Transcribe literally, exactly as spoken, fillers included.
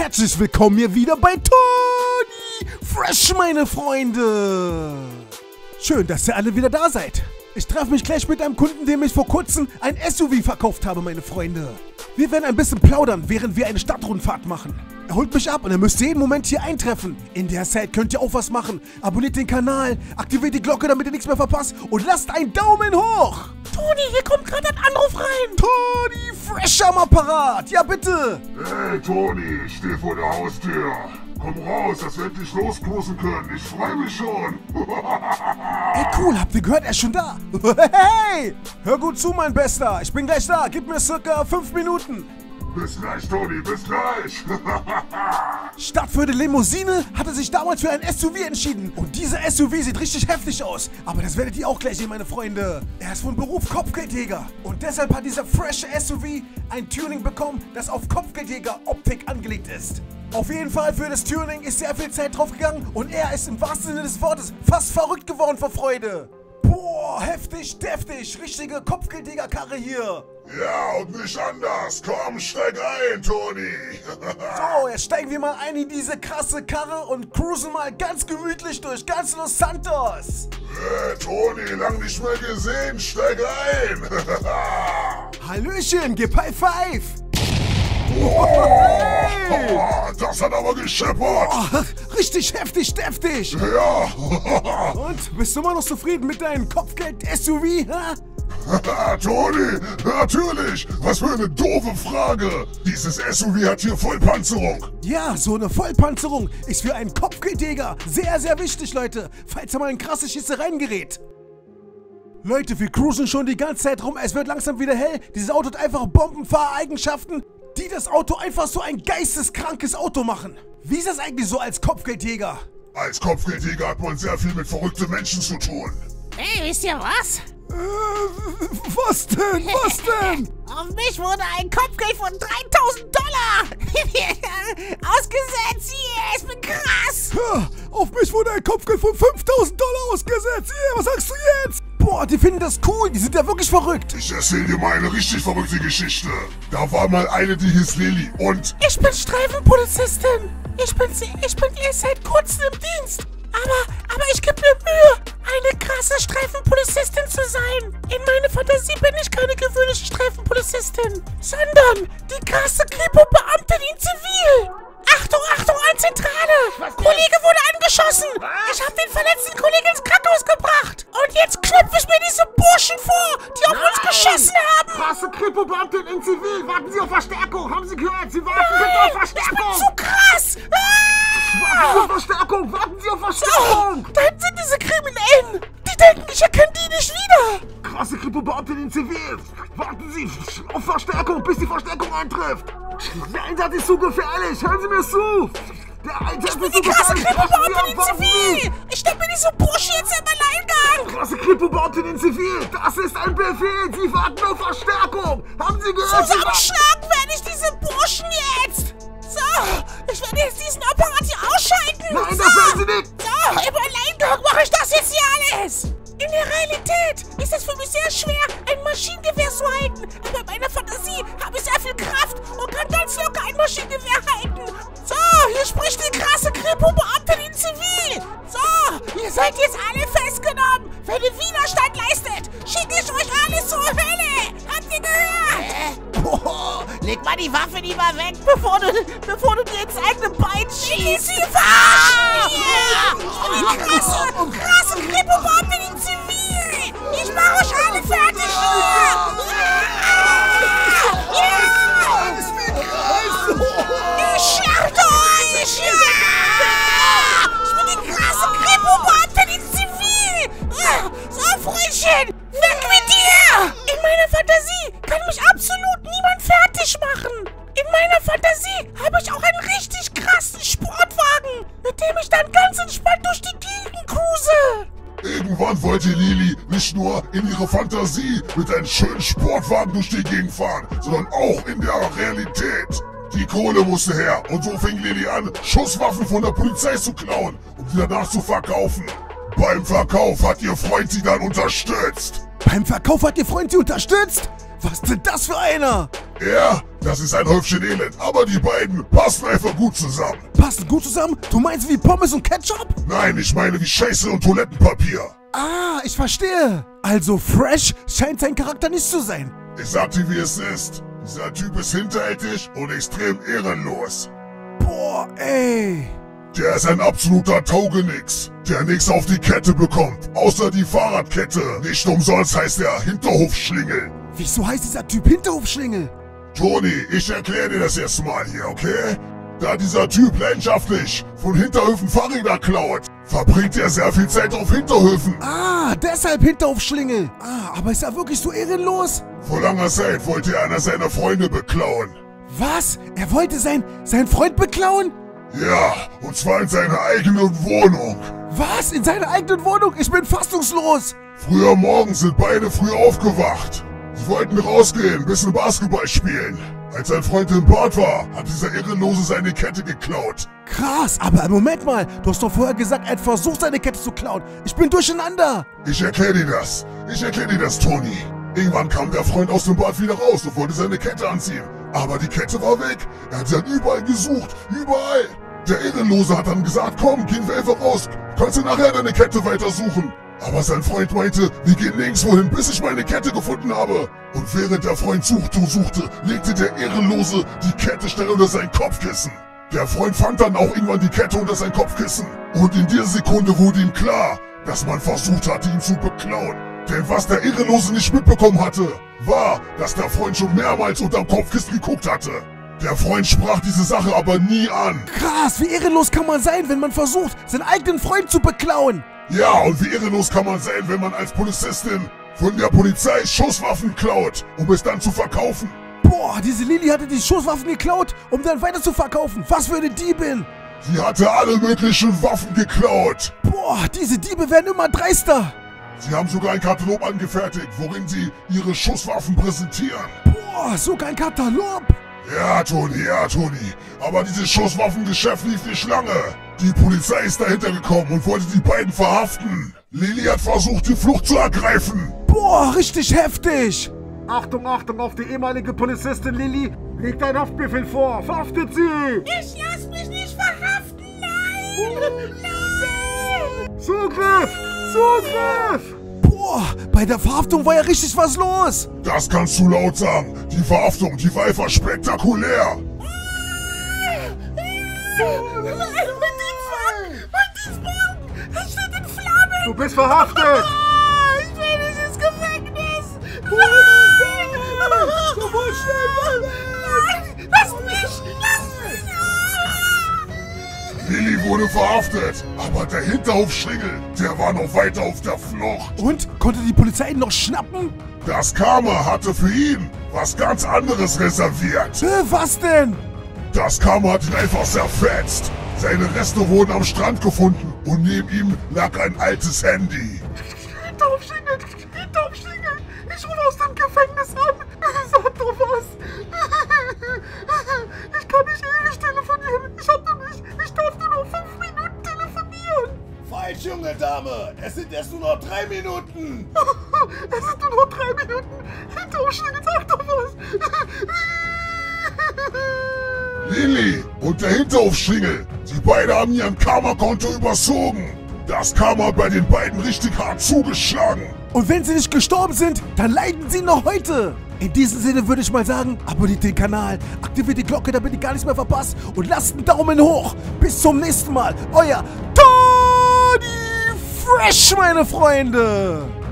Herzlich willkommen hier wieder bei Tony Fresh, meine Freunde. Schön, dass ihr alle wieder da seid. Ich treffe mich gleich mit einem Kunden, dem ich vor kurzem ein S U V verkauft habe, meine Freunde. Wir werden ein bisschen plaudern, während wir eine Stadtrundfahrt machen. Er holt mich ab und er müsst jeden Moment hier eintreffen. In der Zeit könnt ihr auch was machen. Abonniert den Kanal, aktiviert die Glocke, damit ihr nichts mehr verpasst und lasst einen Daumen hoch. Toni, hier kommt gerade ein Anruf rein. Toni Fresh am Apparat. Ja, bitte. Hey, Toni, ich stehe vor der Haustür. Komm raus, dass wir endlich loscruisen können. Ich freue mich schon. Ey, cool, habt ihr gehört? Er ist schon da. Hey, hör gut zu, mein Bester. Ich bin gleich da. Gib mir circa fünf Minuten. Bis gleich, Toni, bis gleich. Statt für die Limousine hat er sich damals für ein S U V entschieden. Und dieser S U V sieht richtig heftig aus. Aber das werdet ihr auch gleich sehen, meine Freunde. Er ist von Beruf Kopfgeldjäger. Und deshalb hat dieser fresh S U V ein Tuning bekommen, das auf Kopfgeldjäger-Optik angelegt ist. Auf jeden Fall für das Tuning ist sehr viel Zeit drauf gegangen. Und er ist im wahrsten Sinne des Wortes fast verrückt geworden vor Freude. Boah, heftig, deftig. Richtige Kopfgeldjäger-Karre hier. Ja, und nicht anders. Komm, steig ein, Toni. So, jetzt steigen wir mal ein in diese krasse Karre und cruisen mal ganz gemütlich durch ganz Los Santos. Hey, Toni, lang nicht mehr gesehen. Steig ein. Hallöchen, gib High Five. Oh, Hey. oh, das hat aber gescheppert. Oh, richtig heftig, deftig. Ja. Und, bist du immer noch zufrieden mit deinem Kopfgeld-S U V, ha? Toni, natürlich. Was für eine doofe Frage. Dieses S U V hat hier Vollpanzerung. Ja, so eine Vollpanzerung ist für einen Kopfgeldjäger sehr, sehr wichtig, Leute. Falls er mal in krasse Schießereien gerät. Leute, wir cruisen schon die ganze Zeit rum. Es wird langsam wieder hell. Dieses Auto hat einfach Bombenfahreigenschaften, die das Auto einfach so ein geisteskrankes Auto machen. Wie ist das eigentlich so als Kopfgeldjäger? Als Kopfgeldjäger hat man sehr viel mit verrückten Menschen zu tun. Hey, wisst ihr was? Äh, was denn? Was denn? Auf mich wurde ein Kopfgeld von dreitausend Dollar ausgesetzt. Hier, ich bin krass. Ja, auf mich wurde ein Kopfgeld von fünftausend Dollar ausgesetzt. Yeah, was sagst du jetzt? Boah, die finden das cool. Die sind ja wirklich verrückt. Ich erzähl dir mal eine richtig verrückte Geschichte. Da war mal eine, die hieß Lilly und... Ich bin Streifenpolizistin. Ich bin, ich bin erst seit kurzem im Dienst. Aber, aber ich gebe mir Mühe, eine krasse Streifenpolizistin zu sein. In meiner Fantasie bin ich keine gewöhnliche Streifenpolizistin, sondern die krasse Kripo-Beamtin in Zivil. Achtung, Achtung, an Zentrale! Kollege wurde angeschossen! Ich habe den verletzten Kollegen ins Krankenhaus gebracht! Und jetzt knöpfe ich mir diese Burschen vor, die auf uns geschossen haben! Krasse Kripo-Beamtin in Zivil! Warten Sie auf Verstärkung! Haben Sie gehört? Sie warten bitte Nein, auf Verstärkung! ich bin zu krass! Warten Sie auf Verstärkung! Warten Sie auf Verstärkung! So, da hinten sind diese Kriminellen! Die denken, ich erkenne die nicht wieder! Krasse Kripo-Beamtin in Zivil! Warten Sie auf Verstärkung, bis die Verstärkung eintrifft! Der Einsatz ist zu gefährlich! Hören Sie mir zu! Der Einsatz Ich bin ist zu die krasse gefährlich! Kripo-Beamtin in Warten Sie! Zivil! Ich stelle mir diese Bursche jetzt im Alleingang! Krasse Kripo-Beamtin in Zivil! Das ist ein Befehl! Sie warten auf Verstärkung! Haben Sie gehört? Sie warten- Zusammenschlagen werde ich diese Burschen jetzt! So, ich werde jetzt diesen Apparat hier ausschalten! Nein, so, das werden Sie nicht! So, im Alleingang mache ich das jetzt hier alles! In der Realität ist es für mich sehr schwer, ein Maschinengewehr zu halten. Aber in meiner Fantasie habe ich sehr viel Kraft und kann ganz locker ein Maschinengewehr halten. So, hier spricht die krasse Kripo-Beamtin in Zivil. So, ihr seid jetzt alle festgenommen. Wenn ihr Widerstand leistet, schicke ich euch alle zur Hölle. Habt ihr gehört? Äh, boah, leg mal die Waffe lieber weg, bevor du, bevor du dir ins eigene Bein schießt. Sie verarschen hier. Ich bin die krasse, krasse Kripo-Beamtin in Zivil. Ich mach euch alle fertig hier. Ja! Ich schlachte euch! Ja! Ich bin die krasse Kripo-Beamtin in Zivil! So, Freundchen, weg mit dir! In meiner Fantasie kann mich absolut niemand fertig machen. In meiner Fantasie habe ich auch einen richtig krassen Sportwagen, mit dem ich dann ganz entspannt durch die Gegend cruise. Irgendwann wollte Lilly nicht nur in ihrer Fantasie mit einem schönen Sportwagen durch die Gegend fahren, sondern auch in der Realität. Die Kohle musste her und so fing Lilly an, Schusswaffen von der Polizei zu klauen, um sie danach zu verkaufen. Beim Verkauf hat ihr Freund sie dann unterstützt. Beim Verkauf hat ihr Freund sie unterstützt? Was ist denn das für einer? Er, das ist ein Häufchen Elend, aber die beiden passen einfach gut zusammen. Passen gut zusammen? Du meinst wie Pommes und Ketchup? Nein, ich meine wie Scheiße und Toilettenpapier. Ah, ich verstehe. Also Fresh scheint sein Charakter nicht zu sein. Ich sag dir, wie es ist. Dieser Typ ist hinterhältig und extrem ehrenlos. Boah, ey. Der ist ein absoluter Taugenix, der nichts auf die Kette bekommt, außer die Fahrradkette. Nicht umsonst heißt er Hinterhofschlingel. Wieso heißt dieser Typ Hinterhofschlingel? Toni, ich erkläre dir das jetzt mal hier, okay? Da dieser Typ leidenschaftlich von Hinterhöfen Fahrräder klaut, verbringt er sehr viel Zeit auf Hinterhöfen. Ah, deshalb Hinterhofschlingel. Ah, aber ist er wirklich so ehrenlos? Vor langer Zeit wollte er einer seiner Freunde beklauen. Was? Er wollte sein, sein Freund beklauen? Ja, und zwar in seiner eigenen Wohnung. Was? In seiner eigenen Wohnung? Ich bin fassungslos. Früher morgens sind beide früh aufgewacht. Sie wollten rausgehen, ein bisschen Basketball spielen. Als sein Freund im Bad war, hat dieser Ehrenlose seine Kette geklaut. Krass, aber Moment mal. Du hast doch vorher gesagt, er hat versucht, seine Kette zu klauen. Ich bin durcheinander. Ich erkläre dir das. Ich erkläre dir das, Toni. Irgendwann kam der Freund aus dem Bad wieder raus und wollte seine Kette anziehen. Aber die Kette war weg. Er hat sie dann überall gesucht. Überall. Der Ehrenlose hat dann gesagt, komm, gehen wir einfach raus. Kannst du nachher deine Kette weitersuchen. Aber sein Freund meinte, wir gehen nirgendwo hin, bis ich meine Kette gefunden habe. Und während der Freund suchte und suchte, legte der Ehrenlose die Kette schnell unter sein Kopfkissen. Der Freund fand dann auch irgendwann die Kette unter sein Kopfkissen. Und in dieser Sekunde wurde ihm klar, dass man versucht hatte, ihn zu beklauen. Denn was der Ehrenlose nicht mitbekommen hatte, war, dass der Freund schon mehrmals unterm Kopfkissen geguckt hatte. Der Freund sprach diese Sache aber nie an. Krass, wie ehrenlos kann man sein, wenn man versucht, seinen eigenen Freund zu beklauen? Ja, und wie ehrenlos kann man sein, wenn man als Polizistin von der Polizei Schusswaffen klaut, um es dann zu verkaufen. Boah, diese Lili hatte die Schusswaffen geklaut, um dann weiter zu verkaufen. Was für eine Diebin. Sie hatte alle möglichen Waffen geklaut. Boah, diese Diebe werden immer dreister. Sie haben sogar einen Katalog angefertigt, worin sie ihre Schusswaffen präsentieren. Boah, sogar ein Katalog. Ja, Toni, ja, Toni. Aber dieses Schusswaffengeschäft lief nicht lange. Die Polizei ist dahinter gekommen und wollte die beiden verhaften. Lili hat versucht, die Flucht zu ergreifen. Boah, richtig heftig. Achtung, Achtung auf die ehemalige Polizistin Lili. Legt ein Haftbefehl vor. Verhaftet sie. Ich lass mich nicht verhaften, nein! Nein! Zugriff! Zugriff! Boah, bei der Verhaftung war ja richtig was los. Das kannst du laut sagen. Die Verhaftung, die war einfach spektakulär. Mein Dienstwagen! Mein Dienstwagen! Er steht in Flammen! Du bist verhaftet! Ah, ich will nicht ins Gefängnis! Du musst schnell! Nein! Lasst mich! Lasst mich! Ah! Lili wurde verhaftet, aber der Hinterhofschlingel, der war noch weiter auf der Flucht. Und? Konnte die Polizei ihn noch schnappen? Das Karma hatte für ihn was ganz anderes reserviert. Äh, was denn? Das Karma hat ihn einfach zerfetzt. Seine Reste wurden am Strand gefunden und neben ihm lag ein altes Handy. Hinterhofschlingel! Hinterhofschlingel! Ich rufe aus dem Gefängnis an! Sag doch was! Ich kann nicht ewig telefonieren! Ich hab nur nicht! Ich darf nur noch fünf Minuten telefonieren! Falsch, junge Dame! Es sind erst nur noch drei Minuten! Es sind nur noch drei Minuten! Hinterhofschlingel, sag doch was! Lili und der Hinterhofschlingel, die beide haben ihren Karma-Konto überzogen. Das Karma hat bei den beiden richtig hart zugeschlagen. Und wenn sie nicht gestorben sind, dann leiden sie noch heute. In diesem Sinne würde ich mal sagen, abonniert den Kanal, aktiviert die Glocke, damit ihr gar nichts mehr verpasst und lasst einen Daumen hoch. Bis zum nächsten Mal. Euer Toni Fresh, meine Freunde.